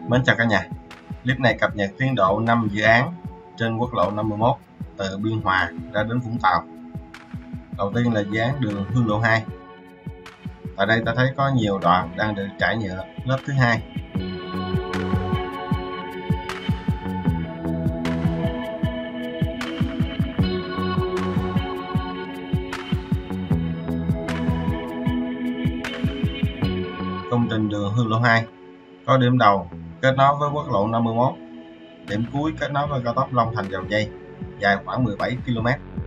Mến chào cả nhà. Clip này cập nhật tiến độ 5 dự án trên quốc lộ 51 từ Biên Hòa ra đến Vũng Tàu. Đầu tiên là dự án đường Hương Lộ 2. Tại đây ta thấy có nhiều đoạn đang được trải nhựa lớp thứ hai. Công trình đường Hương Lộ 2 có điểm đầu kết nối với quốc lộ 51, điểm cuối kết nối với cao tốc Long Thành - Dầu Giây dài khoảng 17 km.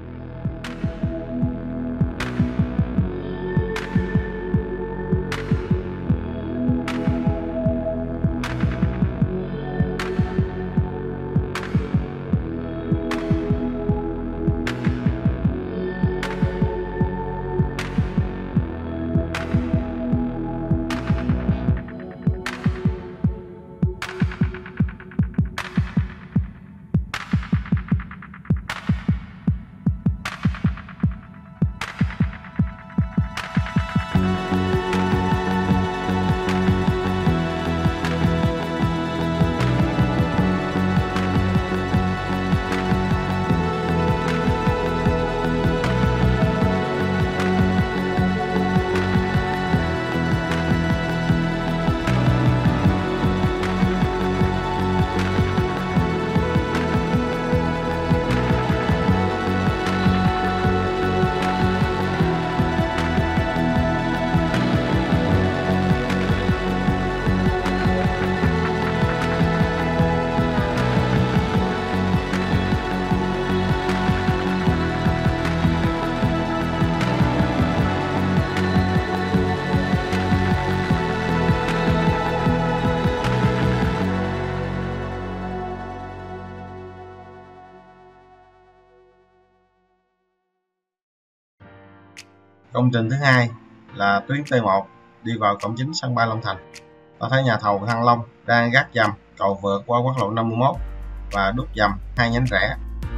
Công trình thứ hai là tuyến T1 đi vào cổng chính sân bay Long Thành. Ta thấy nhà thầu Thăng Long đang gác dầm cầu vượt qua quốc lộ 51 và đúc dầm hai nhánh rẽ.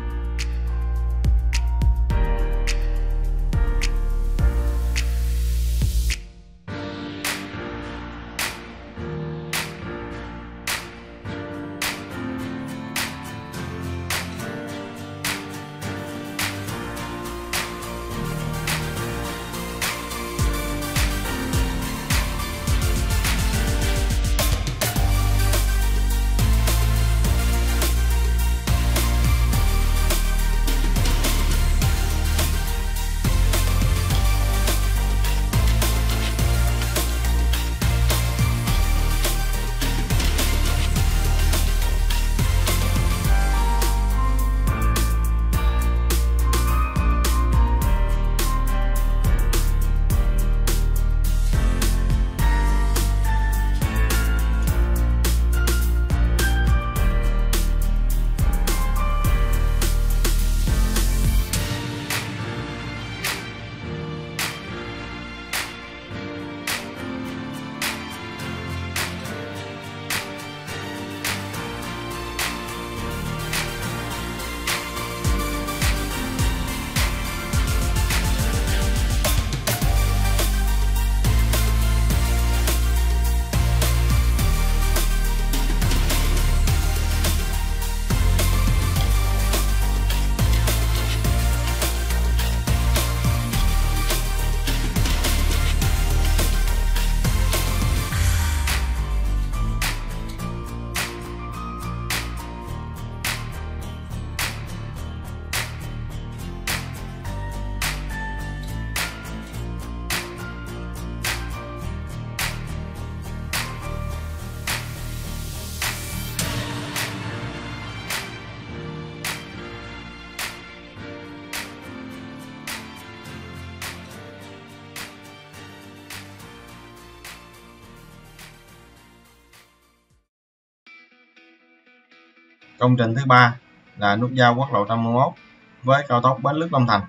Công trình thứ ba là nút giao quốc lộ 51 với cao tốc Bến Lức - Long Thành.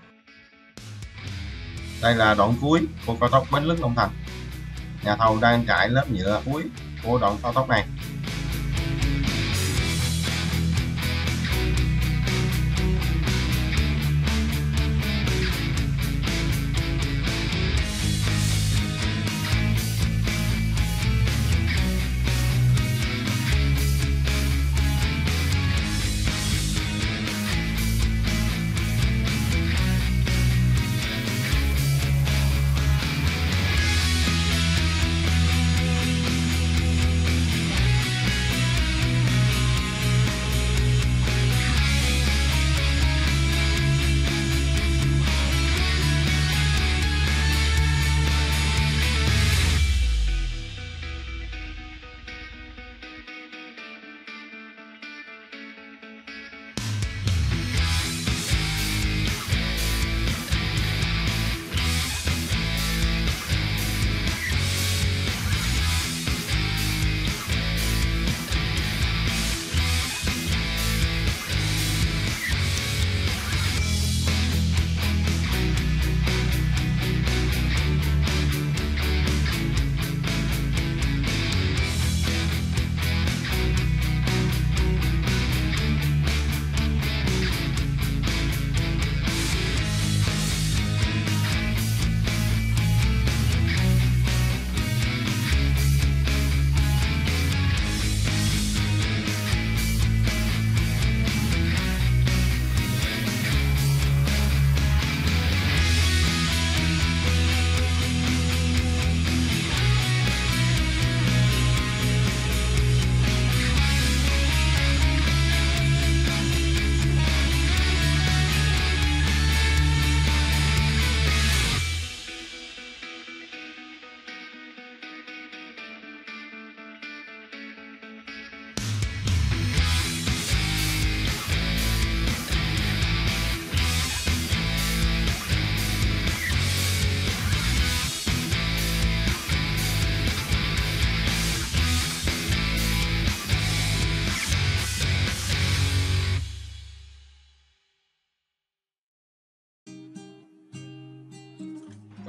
Đây là đoạn cuối của cao tốc Bến Lức - Long Thành. Nhà thầu đang trải lớp nhựa cuối của đoạn cao tốc này.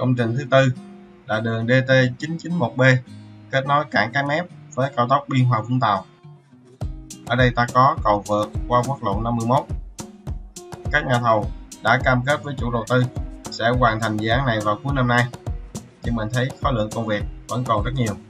Công trình thứ tư là đường DT991B kết nối cảng Cái Mép với cao tốc Biên Hòa Vũng Tàu. Ở đây ta có cầu vượt qua quốc lộ 51. Các nhà thầu đã cam kết với chủ đầu tư sẽ hoàn thành dự án này vào cuối năm nay, nhưng mình thấy khối lượng công việc vẫn còn rất nhiều.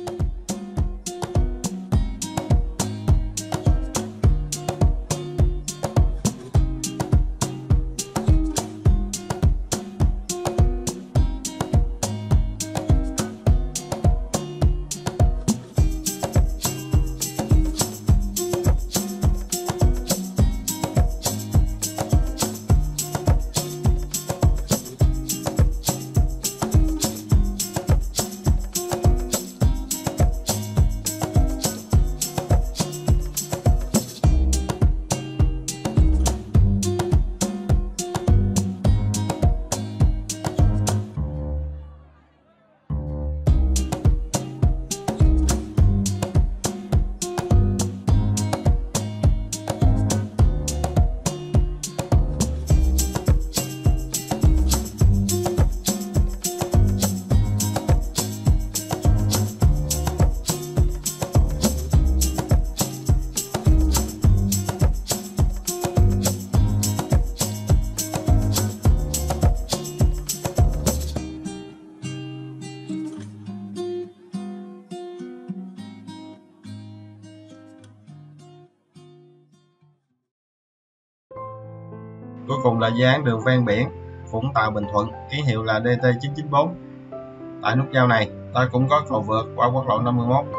Cuối cùng là dự án đường ven biển Vũng Tàu Bình Thuận, ký hiệu là DT994. Tại nút giao này, ta cũng có cầu vượt qua quốc lộ 51